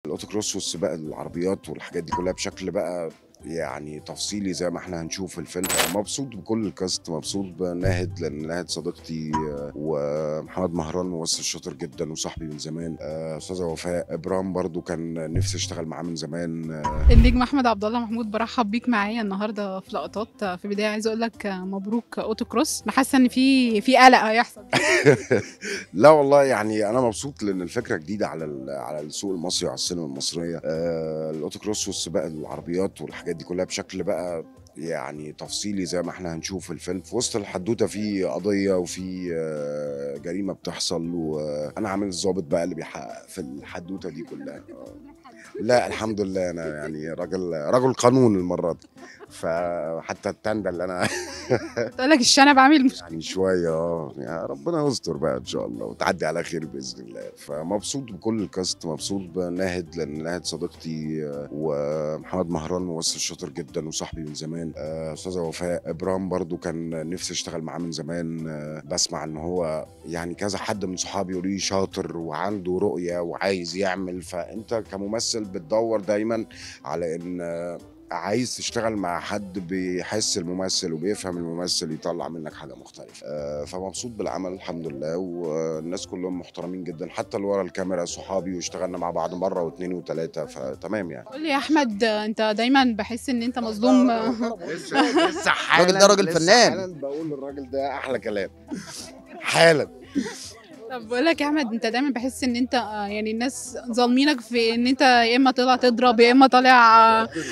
الاوتو كروس والسباق العربيات والحاجات دي كلها بشكل بقى يعني تفصيلي زي ما احنا هنشوف في الفيلم. مبسوط بكل الكاست، مبسوط بناهد لان ناهد صديقتي، ومحمد مهران ممثل شاطر جدا وصاحبي من زمان، استاذه وفاء ابرام برضو كان نفسي اشتغل معاه من زمان. النجم احمد عبد الله محمود، برحب بيك معايا النهارده في لقطات. في البدايه عايزه اقول لك مبروك اوتو كروس. انا حاسه ان في قلق هيحصل. لا والله يعني انا مبسوط لان الفكره جديده على السوق المصري وعلى السينما المصريه. الاوتو كروس والسباق العربيات والحاجات دي كلها بشكل بقى يعني تفصيلي زي ما احنا هنشوف في الفيلم. في وسط الحدوته في قضيه وفي جريمه بتحصل، وانا عامل الضابط بقى اللي بيحقق في الحدوته دي كلها. لا الحمد لله انا يعني رجل قانون المره دي، فحتى التندة اللي انا تقول لك الشنب عامل مشكله. يعني شويه يعني ربنا يستر بقى ان شاء الله وتعدي على خير باذن الله. فمبسوط بكل الكاست، مبسوط بناهد لان ناهد صديقتي، ومحمد مهران ممثل شاطر جدا وصاحبي من زمان، استاذه وفاء ابرام برضو كان نفسي اشتغل معاه من زمان. بسمع ان هو يعني كذا حد من صحابي يقولوا لي شاطر وعنده رؤيه وعايز يعمل، فانت كممثل بتدور دايما على ان عايز تشتغل مع حد بيحس الممثل وبيفهم الممثل يطلع منك حاجه مختلفه. فمبسوط بالعمل الحمد لله، والناس كلهم محترمين جدا حتى اللي ورا الكاميرا صحابي، واشتغلنا مع بعض مره واثنين وثلاثه، فتمام يعني. قول لي يا احمد، انت دايما بحس ان انت مظلوم. لسه حالا الراجل ده راجل فنان. حالا بقول للراجل ده احلى كلام حالا. طب بقول لك يا احمد، انت دايما بحس ان انت يعني الناس ظالمينك في ان انت يا اما طلع تضرب يا اما طالع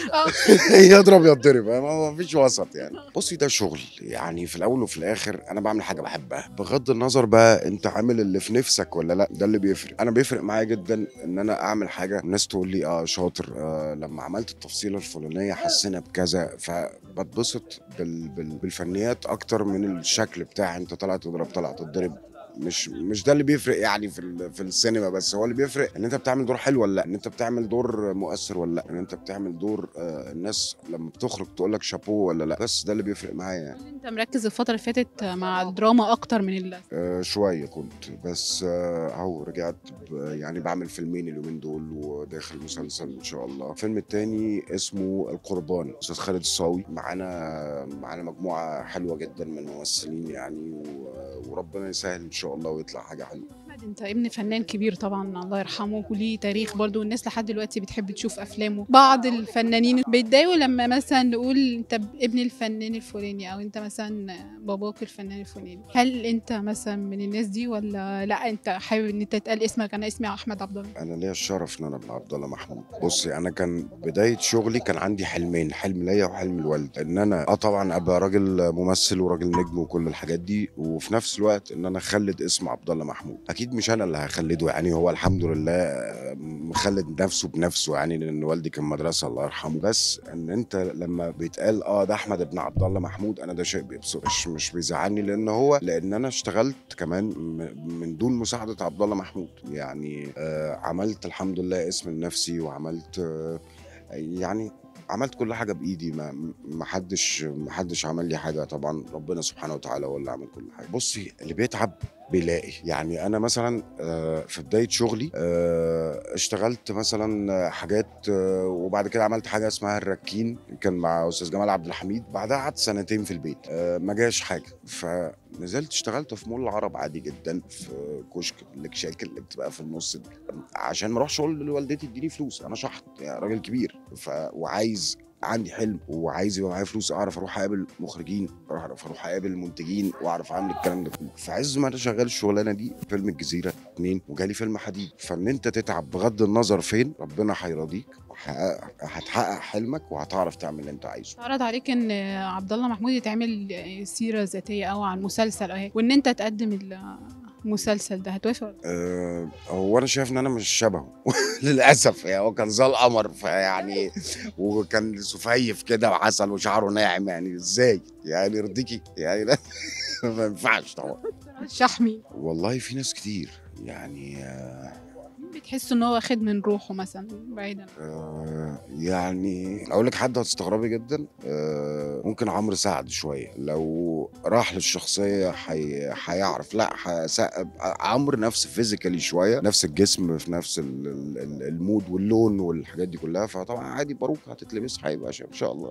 يضرب يضرب، ما فيش وسط يعني. بصي ده شغل يعني، في الاول وفي الاخر انا بعمل حاجه بحبها بغض النظر بقى انت عامل اللي في نفسك ولا لا، ده اللي بيفرق. انا بيفرق معايا جدا ان انا اعمل حاجه الناس تقول لي شاطر، لما عملت التفصيله الفلانيه حسينا بكذا، فبتبسط بالفنيات اكتر من الشكل بتاعي. انت طالع تضرب طالع تضرب، مش ده اللي بيفرق يعني في السينما. بس هو اللي بيفرق ان انت بتعمل دور حلو ولا لا، ان انت بتعمل دور مؤثر ولا لا، ان انت بتعمل دور الناس لما بتخرج تقول لك شابوه ولا لا. بس ده اللي بيفرق معايا يعني. انت مركز الفتره اللي فاتت مع الدراما اكتر من شويه كنت، بس اهو رجعت يعني بعمل فيلمين اليومين دول وداخل مسلسل ان شاء الله. الفيلم التاني اسمه القربان، استاذ خالد الصاوي معانا مجموعه حلوه جدا من الممثلين يعني، وربنا يسهل ان شاء الله ويطلع حاجه حلوه. احمد، انت ابن فنان كبير طبعا الله يرحمه، وليه تاريخ برضو، الناس لحد دلوقتي بتحب تشوف افلامه. بعض الفنانين بيتضايقوا لما مثلا نقول انت ابن الفنان الفلاني، او انت مثلا باباك الفنان الفلاني. هل انت مثلا من الناس دي ولا لا انت حابب ان انت تتقال اسمك انا اسمي احمد عبد الله؟ انا ليا الشرف ان انا ابن عبد الله محمود. بصي انا كان بدايه شغلي كان عندي حلمين، حلم ليا وحلم الوالد، ان انا طبعا ابقى راجل ممثل وراجل نجم وكل الحاجات دي، وفي نفس الوقت ان انا اخلد اسم عبد الله محمود. اكيد مش انا اللي هخلده يعني، هو الحمد لله مخلد نفسه بنفسه يعني، لان والدي كان مدرسه الله يرحمه. بس ان انت لما بيتقال ده احمد ابن عبد الله محمود، انا ده شيء بيبسط، مش بيزعلني، لان انا اشتغلت كمان من دون مساعده عبد الله محمود يعني. عملت الحمد لله اسم لنفسي، وعملت يعني عملت كل حاجه بايدي. ما حدش عمل لي حاجه، طبعا ربنا سبحانه وتعالى هو اللي عمل كل حاجه. بصي اللي بيتعب بيلاقي يعني. انا مثلا في بدايه شغلي اشتغلت مثلا حاجات، وبعد كده عملت حاجه اسمها الركين، كان مع استاذ جمال عبد الحميد. بعدها قعدت سنتين في البيت، ما جاش حاجه، فنزلت اشتغلت في مول العرب عادي جدا، في كشك الاكشاك اللي بتبقى في النص دي، عشان ما اروحش اقول لوالدتي اديني فلوس، انا شحط يعني راجل كبير، وعايز عندي حلم وعايز يبقى معايا فلوس، اعرف اروح اقابل مخرجين، اروح اقابل منتجين، واعرف اعمل الكلام ده كله. في عز ما انا شغال الشغلانه دي، فيلم الجزيره 2 وجالي فيلم حديد. فان انت تتعب بغض النظر فين، ربنا هيرضيك هتحقق حلمك وهتعرف تعمل اللي انت عايزه. عرض عليك ان عبد الله محمود يتعمل سيره ذاتيه او عن مسلسل اهي، وان انت تقدم المسلسل ده، هتوافق؟ هو انا شايف ان انا مش شبهه للاسف يعني. هو كان زي القمر فيعني، وكان سفيف كده وعسل وشعره ناعم، يعني ازاي يعني يرضيكي يعني؟ لا ما ينفعش طبعا. شحمي. والله في ناس كتير يعني، بتحس ان هو واخد من روحه مثلا بعيدا؟ يعني اقول لك حد هتستغربي جدا، ممكن عمرو سعد شويه لو راح للشخصيه هيعرف. لا عمرو نفس فيزيكالي شويه، نفس الجسم في نفس المود واللون والحاجات دي كلها، فطبعا عادي باروكه هتتلبس هيبقى ان شاء الله.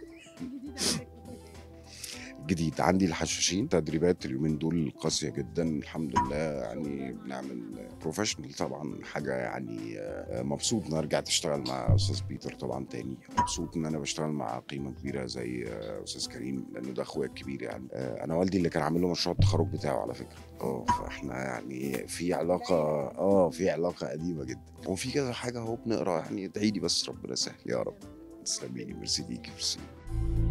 جديد عندي الحشاشين، تدريبات اليومين دول قاسية جدا الحمد لله، يعني بنعمل بروفيشنال طبعا حاجة يعني. مبسوط ان انا رجعت اشتغل مع استاذ بيتر طبعا تاني، مبسوط ان انا بشتغل مع قيمة كبيرة زي استاذ كريم لانه ده اخويا الكبير يعني. انا والدي اللي كان عامل له مشروع التخرج بتاعه على فكرة. فاحنا يعني في علاقة، في علاقة قديمة جدا، وفي كذا حاجة اهو بنقرا يعني. ادعي لي بس ربنا يسهل يا رب. تسلمي لي، ميرسي ليكي، ميرسي.